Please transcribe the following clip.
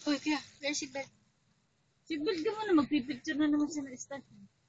Uy, kaya seatbelt. Seatbelt ka muna, magpipicture na naman siya ng station.